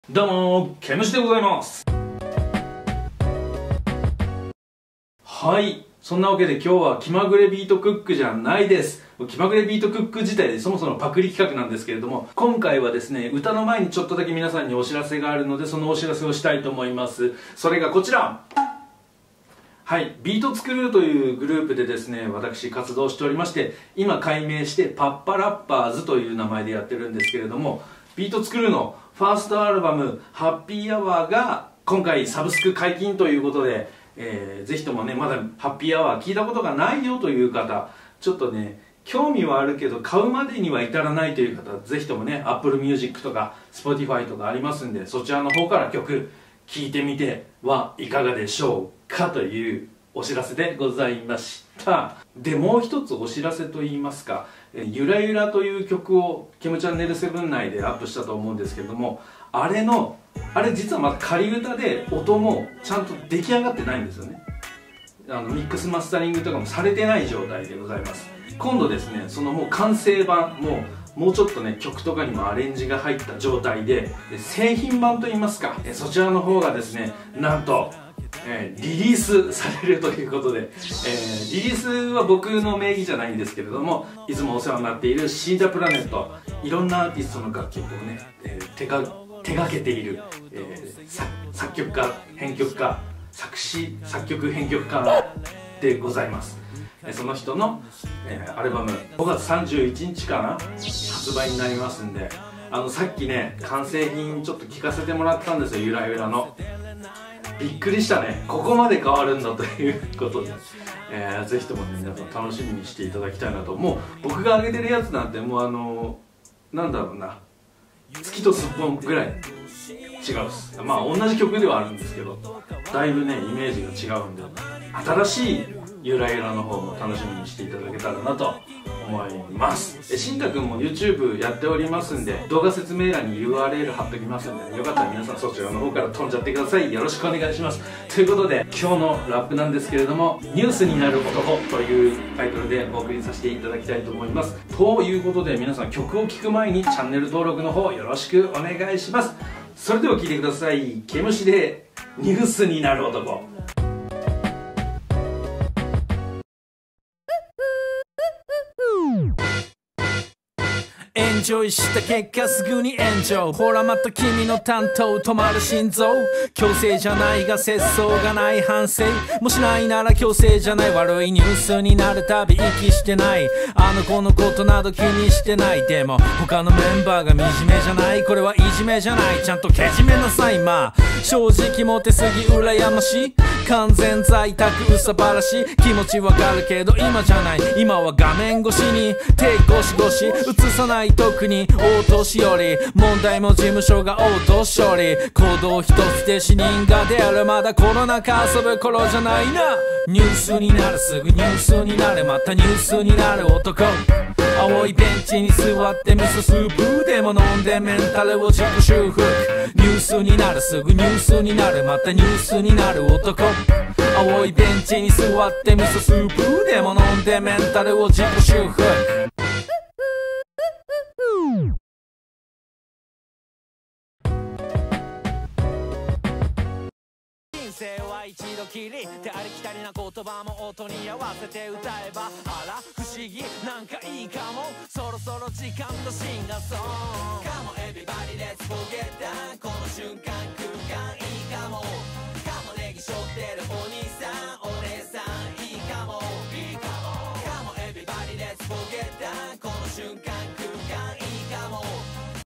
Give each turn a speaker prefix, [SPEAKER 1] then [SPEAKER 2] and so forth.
[SPEAKER 1] どうもケムシでございます。はい、そんなわけで今日は気まぐれビートクックじゃないです。気まぐれビートクック自体でそもそもパクリ企画なんですけれども、今回はですね、歌の前にちょっとだけ皆さんにお知らせがあるので、そのお知らせをしたいと思います。それがこちら。はい、ビートツクルーというグループでですね、私活動しておりまして、今改名してパッパラッパーズという名前でやってるんですけれども、ビートツクルーのファーストアルバム「ハッピーアワー」が今回サブスク解禁ということで、ぜひともね、まだハッピーアワー聞いたことがないよという方、ちょっとね興味はあるけど買うまでには至らないという方、ぜひともね Apple Music とか Spotify とかありますんで、そちらの方から曲聴いてみてはいかがでしょうかというお知らせでございました。でもう一つお知らせといいますか、ゆらゆらという曲をケムチャンネル7内でアップしたと思うんですけれども、あれ実はまだ仮歌で音もちゃんと出来上がってないんですよね。ミックスマスタリングとかもされてない状態でございます。今度ですね、そのもう完成版もうちょっとね曲とかにもアレンジが入った状態で製品版といいますか、そちらの方がですね、なんとリリースされるということで、リリースは僕の名義じゃないんですけれども、いつもお世話になっているシーダプラネット、いろんなアーティストの楽曲をね、手がけている、作曲家編曲家作詞作曲編曲家でございます。その人の、アルバム5月31日かな発売になりますんで、さっきね完成品ちょっと聞かせてもらったんですよ、ゆらゆらの。びっくりしたね、ここまで変わるんだということで、ぜひともね皆さん楽しみにしていただきたいなと。もう僕が上げてるやつなんてもうなんだろうな、月とすっぽんぐらい違うっす。まあ同じ曲ではあるんですけど、だいぶねイメージが違うんで、新しいゆらゆらの方も楽しみにしていただけたらなと思います。しんたくんも YouTube やっておりますんで、動画説明欄に URL 貼っておきますんで、よかったら皆さんそちらの方から飛んじゃってください。よろしくお願いします。ということで今日のラップなんですけれども、ニュースになる男というタイトルでお送りさせていただきたいと思います。ということで皆さん曲を聴く前にチャンネル登録の方よろしくお願いします。それでは聴いてください。ケムシでニュースになる男。
[SPEAKER 2] エンジョイした結果すぐに炎上、ほらまた君の担当止まる心臓、強制じゃないが節操がない反省もしないなら強制じゃない、悪いニュースになるたび息してない、あの子のことなど気にしてない、でも他のメンバーが惨めじゃない、これはいじめじゃない、ちゃんとけじめなさい。まあ正直モテすぎ羨ましい、完全在宅うさばらし、気持ちわかるけど今じゃない、今は画面越しに手ゴシゴシ映さない特に大年寄り、問題も事務所が大年寄り、行動一つで死人が出る、まだコロナ禍遊ぶ頃じゃないな。ニュースになるすぐニュースになる、またニュースになる男、青いベンチに座って味噌スープでも飲んでメンタルを自己修復、ニュースになるすぐニュースになる、またニュースになる男、青いベンチに座って味噌スープでも飲んでメンタルを自己修復。人生は一度きりでありきたりな言葉も音に合わせて歌えば、あら不思議なんかいいかも、そろそろ時間のシンガーソング Come on everybody let's forget that この瞬間